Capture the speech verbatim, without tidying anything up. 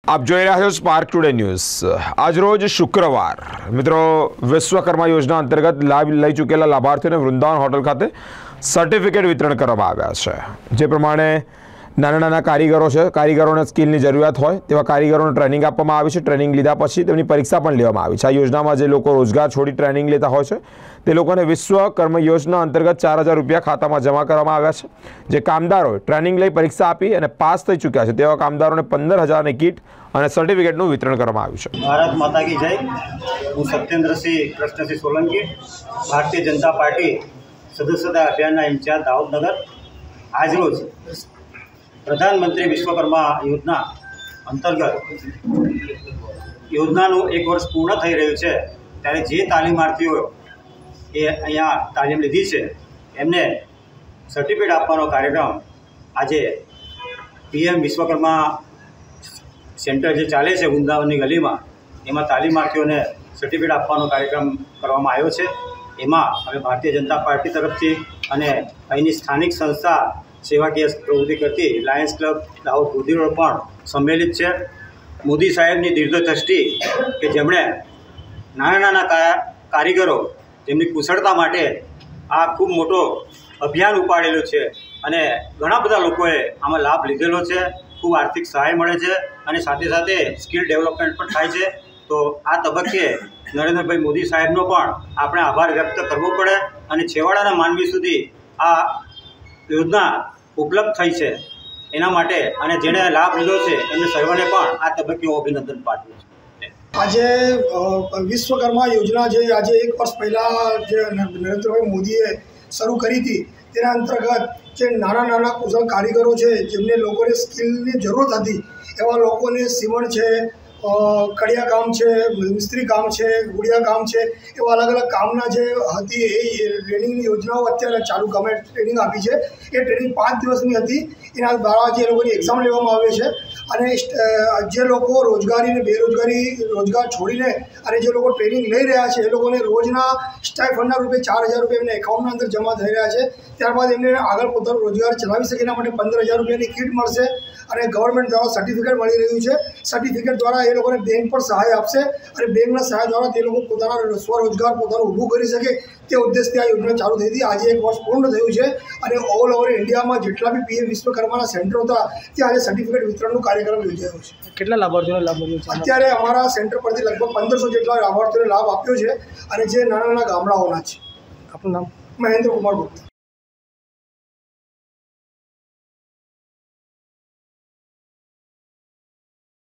आप જોઈ રહ્યા છો સ્પાર્ક ટુડે ન્યૂઝ। આજરોજ શુક્રવાર મિત્રો વિશ્વકર્મા યોજના અંતર્ગત લાભ લઈ ચૂકેલા લાભાર્થીઓને વૃંદાવન હોટલ ખાતે સર્ટિફિકેટ વિતરણ કરવામાં આવ્યા છે। જે પ્રમાણે નાના નાના કારીગરો છે, કારીગરોને સ્કિલની જરૂરિયાત હોય તેવા કારીગરોને ટ્રેનિંગ આપવામાં આવી છે। ટ્રેનિંગ લીધા પછી તેમની પરીક્ષા પણ લેવામાં આવી છે। આ યોજનામાં જે લોકો રોજગાર છોડી ટ્રેનિંગ લેતા હોય છે તે લોકોને વિશ્વકર્મા યોજના અંતર્ગત ચાર હજાર રૂપિયા ખાતામાં જમા કરવામાં આવ્યા છે। જે કામદારોએ ટ્રેનિંગ લઈ પરીક્ષા આપી અને પાસ થઈ ચૂક્યા છે તેવા કામદારોને પંદર હજારની કીટ અને સર્ટિફિકેટનું વિતરણ કરવામાં આવ્યું છે। ભારત માતા કી જય। હું સત્યેન્દ્રસિંહ કૃષ્ણસિંહ સોલંકી, ભારતીય જનતા પાર્ટી સદસ્યતા અભિયાનના ઇન્ચાર્જ દાહોદનગર। આજરોજ પ્રધાનમંત્રી વિશ્વકર્મા યોજના અંતર્ગત યોજનાનું એક વર્ષ પૂર્ણ થઈ રહ્યું છે ત્યારે જે તાલીમાર્થીઓ એ અહીંયા તાલીમ લીધી છે એમને સર્ટિફિકેટ આપવાનો કાર્યક્રમ આજે પીએમ વિશ્વકર્મા સેન્ટર જે ચાલે છે વૃંદાવનની ગલીમાં, એમાં તાલીમાર્થીઓને સર્ટિફિકેટ આપવાનો કાર્યક્રમ કરવામાં આવ્યો છે। એમાં અમે ભારતીય જનતા પાર્ટી તરફથી અને અહીંની સ્થાનિક સંસ્થા સેવાકીય પ્રવૃત્તિ કરતી Lions Club Dahod Godhi road પણ સંમેલિત છે। મોદી સાહેબની દીર્ઘદ્રષ્ટિ કે જેમણે નાના નાના કારીગરો તેમની કુશળતા માટે આ ખૂબ મોટો અભિયાન ઉપાડેલું છે અને ઘણા બધા લોકોએ આમાં લાભ લીધેલો છે। ખૂબ આર્થિક સહાય મળે છે અને સાથે સાથે સ્કિલ ડેવલપમેન્ટ પણ થાય છે। તો આ તબક્કે નરેન્દ્રભાઈ મોદી સાહેબનો પણ આપણે આભાર વ્યક્ત કરવો પડે અને છેવાડાના માનવી સુધી આ યોજના ઉપલબ્ધ થઈ છે એના માટે અને જેણે લાભ લીધો છે એમને સર્વને પણ આ તબક્કે હું અભિનંદન પાઠવું છું। આજે વિશ્વકર્મા યોજના જે આજે એક વર્ષ પહેલાં જે નરેન્દ્રભાઈ મોદીએ શરૂ કરી હતી તેના અંતર્ગત જે નાના નાના કુશળ કારીગરો છે જેમને લોકોને સ્કિલની જરૂરત હતી એવા લોકોને સીવણ છે, કડિયા કામ છે, મિસ્ત્રી કામ છે, ગુડિયા કામ છે, એવા અલગ અલગ કામના જે હતી એ ટ્રેનિંગની યોજનાઓ અત્યારે ચાલુ ગમે ટ્રેનિંગ આપી છે। એ ટ્રેનિંગ પાંચ દિવસની હતી। એના દ્વારા જે લોકોની એક્ઝામ લેવામાં આવે છે અને જે લોકો રોજગારી અને બેરોજગારી રોજગાર છોડીને અને જે લોકો ટ્રેનિંગ લઈ રહ્યા છે એ લોકોને રોજના સ્ટાઇફંડના રૂપે ચાર હજાર રૂપિયા એમને એકાઉન્ટના અંદર જમા થઈ રહ્યા છે। ત્યારબાદ એમને આગળ પોતાનો રોજગાર ચલાવી શકે એના માટે પંદર હજાર રૂપિયાની કીટ મળશે અને ગવર્મેન્ટ દ્વારા સર્ટિફિકેટ મળી રહ્યું છે। સર્ટિફિકેટ દ્વારા એ લોકોને બેંક પર સહાય આપશે અને બેંકના સહાય દ્વારા તે લોકો પોતાના સ્વરોજગાર પોતાનું ઊભું કરી શકે તે ઉદ્દેશથી આ યોજના ચાલુ થઈ હતી। આજે એક વર્ષ પૂર્ણ થયું છે અને ઓલ ઓવર ઇન્ડિયામાં જેટલા બી પીએમ વિશ્વકર્માના સેન્ટરો હતા ત્યાં આજે સર્ટિફિકેટ વિતરણનું કાર્યક્રમ યોજાયો છે। કેટલા લાભાર્થીઓને લાભ મળ્યો છે? અત્યારે અમારા સેન્ટર પરથી લગભગ પંદરસો જેટલા લાભાર્થીઓને લાભ આપ્યો છે અને જે નાના નાના ગામડાઓના છે। આપનું નામ? મહેન્દ્ર કુમાર ગુપ્તા।